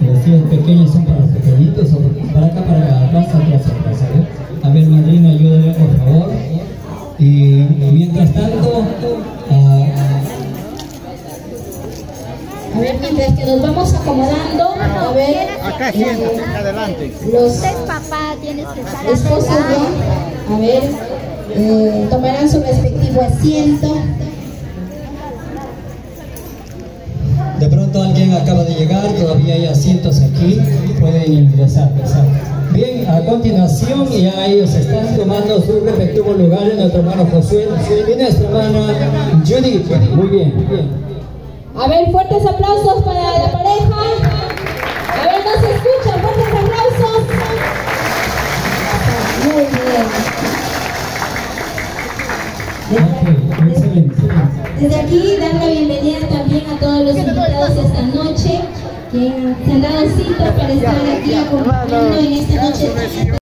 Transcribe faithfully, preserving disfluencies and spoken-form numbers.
Los sillas pequeñas son para los pequeñitos o para acá, para atrás, atrás, atrás. A ver, a ver, madrina, ayúdame por favor. Y mientras tanto, uh, a ver, mientras que nos vamos acomodando, a ver, acá eh, adelante. Los papá tienes que estar esposos ya, a ver, eh, tomarán su respectivo asiento. de pronto alguien acaba de llegar, todavía hay asientos aquí, pueden ingresar. ingresar. Bien, a continuación ya ellos están tomando su respectivo lugar en nuestro hermano Josué y nuestra hermana Judith. Muy bien, bien. A ver, fuertes aplausos para la pareja. A ver, no se escuchan, fuertes aplausos. Muy bien. Ok, excelente. Desde aquí, dar la bienvenida también a todos los invitados esta noche que se han dado cita para estar aquí acompañando en esta noche.